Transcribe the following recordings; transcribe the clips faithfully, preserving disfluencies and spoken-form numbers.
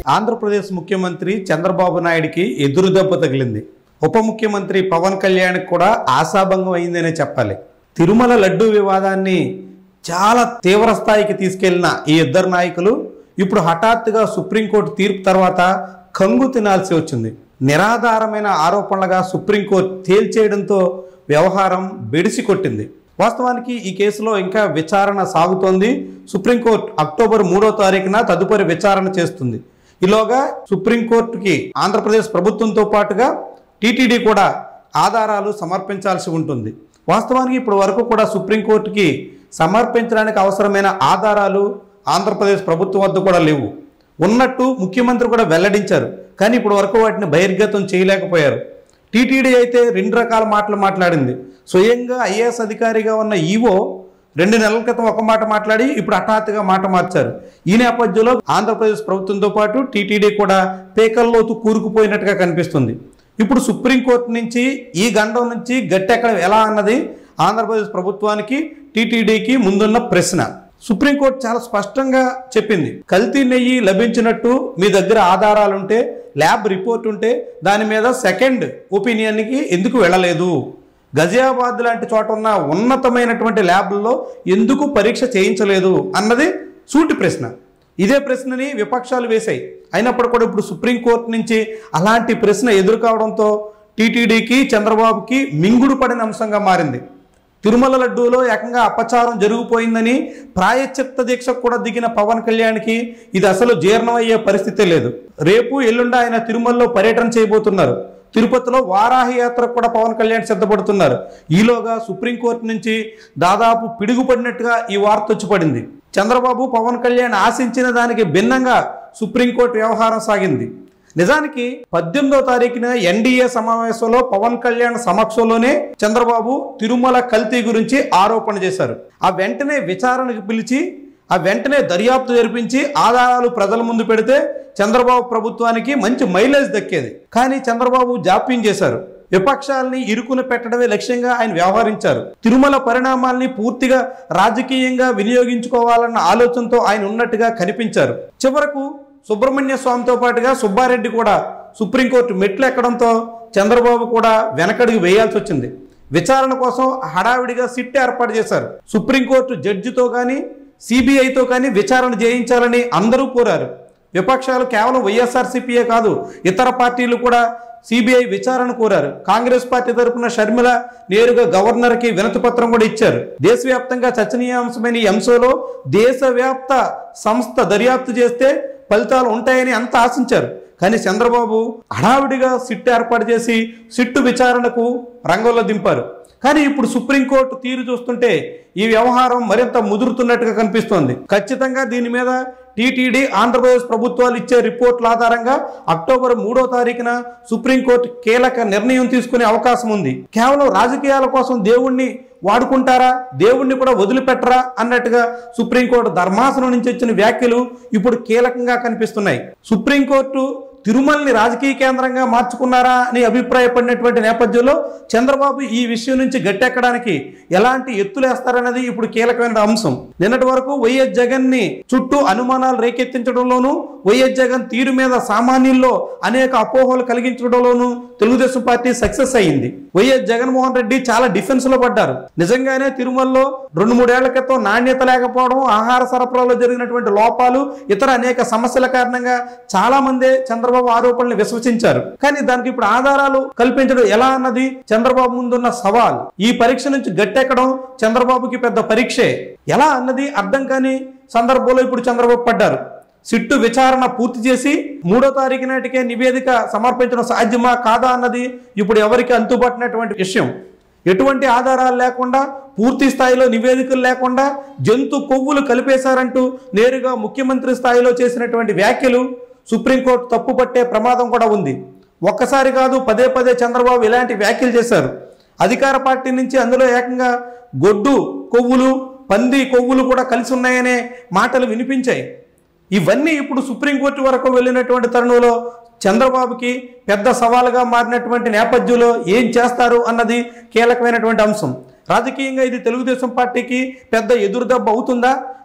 ఆంధ్రప్రదేశ్ ముఖ్యమంత్రి చంద్రబాబు నాయుడికి ఎదురు దెబ్బ తగిలింది. ఉప ముఖ్యమంత్రి పవన్ కళ్యాణ్ కూడా ఆశాభంగం అయిందనే చెప్పాలి. తిరుమల లడ్డూ వివాదాన్ని చాలా తీవ్ర స్థాయికి తీసుకెళ్లిన ఈ ఇద్దరు నాయకులు ఇప్పుడు హఠాత్తుగా సుప్రీంకోర్టు తీర్పు తర్వాత కంగు తినాల్సి వచ్చింది. నిరాధారమైన ఆరోపణలుగా సుప్రీంకోర్టు తేల్చేయడంతో వ్యవహారం బెడిసి కొట్టింది. వాస్తవానికి ఈ కేసులో ఇంకా విచారణ సాగుతోంది. సుప్రీంకోర్టు అక్టోబర్ మూడో తారీఖున తదుపరి విచారణ చేస్తుంది. ఈలోగా సుప్రీంకోర్టుకి ఆంధ్రప్రదేశ్ ప్రభుత్వంతో పాటుగా టీటీడీ కూడా ఆధారాలు సమర్పించాల్సి ఉంటుంది. వాస్తవానికి ఇప్పటి వరకు కూడా సుప్రీంకోర్టుకి సమర్పించడానికి అవసరమైన ఆధారాలు ఆంధ్రప్రదేశ్ ప్రభుత్వం వద్ద కూడా లేవు. ఉన్నట్టు ముఖ్యమంత్రి కూడా వెల్లడించారు, కానీ ఇప్పటి వరకు వాటిని బహిర్గతం చేయలేకపోయారు. టీటీడీ అయితే రెండు రకాల మాటలు మాట్లాడింది. స్వయంగా ఐఏఎస్ అధికారిగా ఉన్న ఈవో రెండు నెలల క్రితం ఒక మాట మాట్లాడి ఇప్పుడు హఠాత్తుగా మాట మార్చారు. ఈ నేపథ్యంలో ఆంధ్రప్రదేశ్ ప్రభుత్వంతో పాటు టీటీడీ కూడా పేకల్లోతు కూరుకుపోయినట్టుగా కనిపిస్తుంది. ఇప్పుడు సుప్రీంకోర్టు నుంచి ఈ గండం నుంచి గట్టెక్కడం ఎలా అన్నది ఆంధ్రప్రదేశ్ ప్రభుత్వానికి టీటీడీకి ముందున్న ప్రశ్న. సుప్రీంకోర్టు చాలా స్పష్టంగా చెప్పింది, కల్తీ నెయ్యి లభించినట్టు మీ దగ్గర ఆధారాలుంటే, ల్యాబ్ రిపోర్ట్ ఉంటే దాని మీద సెకండ్ ఒపీనియన్కి ఎందుకు వెళ్ళలేదు? గజియాబాద్ లాంటి చోట ఉన్న ఉన్నతమైనటువంటి ల్యాబ్లలో ఎందుకు పరీక్ష చేయించలేదు అన్నది సూటి ప్రశ్న. ఇదే ప్రశ్నని విపక్షాలు వేశాయి. అయినప్పుడు కూడా ఇప్పుడు సుప్రీంకోర్టు నుంచి అలాంటి ప్రశ్న ఎదుర్కోవడంతో టీటీడీకి చంద్రబాబుకి మింగుడు పడిన అంశంగా మారింది. తిరుమల లడ్డూలో ఏకంగా అపచారం జరిగిపోయిందని ప్రాయశ్చిత్త దీక్షకు కూడా దిగిన పవన్ కళ్యాణ్కి ఇది అసలు జీర్ణమయ్యే పరిస్థితే లేదు. రేపు ఎల్లుండి ఆయన తిరుమలలో పర్యటన చేయబోతున్నారు. తిరుపతిలో వారాహి యాత్రకు కూడా పవన్ కళ్యాణ్ సిద్ధపడుతున్నారు. ఈలోగా సుప్రీంకోర్టు నుంచి దాదాపు పిడుగుపడినట్టుగా ఈ వార్త వచ్చి పడింది. చంద్రబాబు పవన్ కళ్యాణ్ ఆశించిన దానికి భిన్నంగా సుప్రీంకోర్టు వ్యవహారం సాగింది. నిజానికి పద్దెనిమిదో తారీఖున ఎన్డీఏ సమావేశంలో పవన్ కళ్యాణ్ సమక్షంలోనే చంద్రబాబు తిరుమల కల్తీ గురించి ఆరోపణ చేశారు. ఆ వెంటనే విచారణకు పిలిచి ఆ వెంటనే దర్యాప్తు జరిపించి ఆధారాలు ప్రజల ముందు పెడితే చంద్రబాబు ప్రభుత్వానికి మంచి మైలేజ్ దక్కేది. కానీ చంద్రబాబు జాప్యం చేశారు. విపక్షాలని ఇరుకున పెట్టడమే లక్ష్యంగా ఆయన వ్యవహరించారు. తిరుమల పరిణామాల్ని పూర్తిగా రాజకీయంగా వినియోగించుకోవాలన్న ఆలోచనతో ఆయన ఉన్నట్టుగా కనిపించారు. చివరకు సుబ్రహ్మణ్య స్వామితో పాటుగా సుబ్బారెడ్డి కూడా సుప్రీంకోర్టు మెట్లు ఎక్కడంతో చంద్రబాబు కూడా వెనకడుగు వేయాల్సి వచ్చింది. విచారణ కోసం హడావిడిగా సిట్ ఏర్పాటు చేశారు. సుప్రీంకోర్టు జడ్జితో కానీ సిబిఐతో కానీ విచారణ చేయించాలని అందరూ కోరారు. విపక్షాలు కేవలం వైఎస్ఆర్సీపీయే కాదు, ఇతర పార్టీలు కూడా సిబిఐ విచారణ కోరారు. కాంగ్రెస్ పార్టీ తరఫున షర్మిల నేరుగా గవర్నర్కి వినతి పత్రం కూడా ఇచ్చారు. దేశవ్యాప్తంగా చర్చనీయాంశమైన ఈ అంశంలో దేశవ్యాప్త సంస్థ దర్యాప్తు చేస్తే ఫలితాలు ఉంటాయని అంత ఆశించారు. కానీ చంద్రబాబు హడావిడిగా సిట్ ఏర్పాటు చేసి సిట్టు విచారణకు రంగంలో దింపారు. కానీ ఇప్పుడు సుప్రీంకోర్టు తీరు చూస్తుంటే ఈ వ్యవహారం మరింత ముదురుతున్నట్టుగా కనిపిస్తోంది. ఖచ్చితంగా దీని మీద టీటీడీ ఆంధ్రప్రదేశ్ ప్రభుత్వాలు ఇచ్చే రిపోర్టుల ఆధారంగా అక్టోబర్ మూడో తారీఖున సుప్రీంకోర్టు కీలక నిర్ణయం తీసుకునే అవకాశం ఉంది. కేవలం రాజకీయాల కోసం దేవుణ్ణి వాడుకుంటారా, దేవుణ్ణి కూడా వదిలిపెట్టరా అన్నట్టుగా సుప్రీంకోర్టు ధర్మాసనం నుంచి వచ్చిన వ్యాఖ్యలు ఇప్పుడు కీలకంగా కనిపిస్తున్నాయి. సుప్రీంకోర్టు తిరుమలని రాజకీయ కేంద్రంగా మార్చుకున్నారా అని అభిప్రాయపడినటువంటి నేపథ్యంలో చంద్రబాబు ఈ విషయం నుంచి గట్టెక్కడానికి ఎలాంటి ఎత్తులేస్తారన్నది ఇప్పుడు కీలకమైన అంశం. నిన్నటి వరకు వైఎస్ జగన్ ని చుట్టూ అనుమానాలు రేకెత్తించడంలోనూ, వైఎస్ జగన్ తీరు మీద సామాన్యుల్లో అనేక అపోహలు కలిగించడంలోనూ తెలుగుదేశం పార్టీ సక్సెస్ అయ్యింది. వైఎస్ జగన్మోహన్ రెడ్డి చాలా డిఫెన్స్ లో పడ్డారు. నిజంగానే తిరుమలలో రెండు మూడేళ్ల క్రితం నాణ్యత లేకపోవడం, ఆహార సరఫరాలో జరిగినటువంటి లోపాలు, ఇతర అనేక సమస్యల కారణంగా చాలా మంది చంద్రబాబు ఆరోపణలు విశ్వసించారు. కానీ దానికి ఇప్పుడు ఆధారాలు కల్పించడం ఎలా అన్నది చంద్రబాబు ముందున్న సవాల్. ఈ పరీక్ష నుంచి గట్టెక్కడం చంద్రబాబుకి పెద్ద పరీక్షే. ఎలా అన్నది అర్థం కాని సందర్భంలో ఇప్పుడు చంద్రబాబు పడ్డారు. సిట్టు విచారణ పూర్తి చేసి మూడో తారీఖు నాటికే నివేదిక సమర్పించడం సాధ్యమా కాదా అన్నది ఇప్పుడు ఎవరికి అంతుపట్టినటువంటి విషయం. ఎటువంటి ఆధారాలు లేకుండా, పూర్తి స్థాయిలో నివేదికలు లేకుండా జంతు కొవ్వులు కలిపేశారంటూ నేరుగా ముఖ్యమంత్రి స్థాయిలో చేసినటువంటి వ్యాఖ్యలు సుప్రీంకోర్టు తప్పు పట్టే ప్రమాదం కూడా ఉంది. ఒక్కసారి కాదు, పదే పదే చంద్రబాబు ఇలాంటి వ్యాఖ్యలు చేశారు. అధికార పార్టీ నుంచి అందులో ఏకంగా గొడ్డు కొవ్వులు, పంది కొవ్వులు కూడా కలిసి ఉన్నాయనే మాటలు వినిపించాయి. ఇవన్నీ ఇప్పుడు సుప్రీంకోర్టు వరకు వెళ్ళినటువంటి తరుణంలో చంద్రబాబుకి పెద్ద సవాలుగా మారినటువంటి నేపథ్యంలో ఏం చేస్తారు అన్నది కీలకమైనటువంటి అంశం. రాజకీయంగా ఇది తెలుగుదేశం పార్టీకి పెద్ద ఎదురుదెబ్బ అవుతుందా,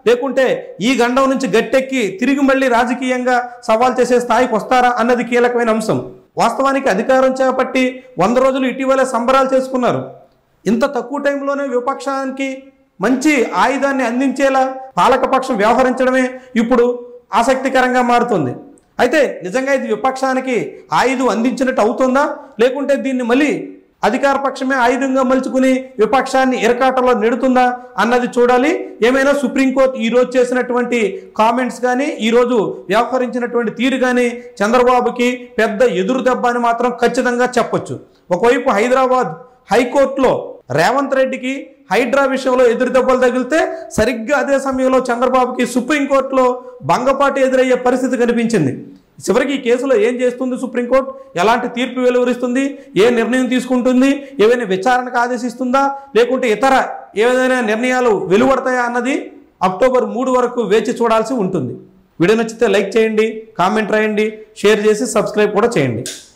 లేకుంటే ఈ గండం నుంచి గట్టెక్కి తిరిగి మళ్ళీ రాజకీయంగా సవాల్ చేసే స్థాయికి వస్తారా అన్నది కీలకమైన అంశం. వాస్తవానికి అధికారం చేపట్టి వంద రోజులు ఇటీవలే సంబరాలు చేసుకున్నారు. ఇంత తక్కువ టైంలోనే విపక్షానికి మంచి ఆయుధాన్ని అందించేలా పాలకపక్షం వ్యవహరించడమే ఇప్పుడు ఆసక్తికరంగా మారుతుంది. అయితే నిజంగా ఇది విపక్షానికి ఆయుధం అందించినట్టు అవుతుందా, లేకుంటే దీన్ని మళ్ళీ అధికార పక్షమే ఆయుధంగా మలుచుకుని విపక్షాన్ని ఇరకాటంలో నెడుతుందా అన్నది చూడాలి. ఏమైనా సుప్రీంకోర్టు ఈరోజు చేసినటువంటి కామెంట్స్ కానీ ఈరోజు వ్యవహరించినటువంటి తీరు కానీ చంద్రబాబుకి పెద్ద ఎదురు దెబ్బ అని మాత్రం ఖచ్చితంగా చెప్పొచ్చు. ఒకవైపు హైదరాబాద్ హైకోర్టులో రేవంత్ రెడ్డికి హైడ్రా విషయంలో ఎదురు దెబ్బలు తగిలితే సరిగ్గా అదే సమయంలో చంద్రబాబుకి సుప్రీంకోర్టులో భంగపాటు ఎదురయ్యే పరిస్థితి కనిపించింది. చివరికి ఈ కేసులో ఏం చేస్తుంది సుప్రీంకోర్టు, ఎలాంటి తీర్పు వెలువరిస్తుంది, ఏ నిర్ణయం తీసుకుంటుంది, ఏవైనా విచారణకు ఆదేశిస్తుందా, లేకుంటే ఇతర ఏదైనా నిర్ణయాలు వెలువడతాయా అన్నది అక్టోబర్ మూడు వరకు వేచి చూడాల్సి ఉంటుంది. వీడియో నచ్చితే లైక్ చేయండి, కామెంట్ రాయండి, షేర్ చేసి సబ్స్క్రైబ్ కూడా చేయండి.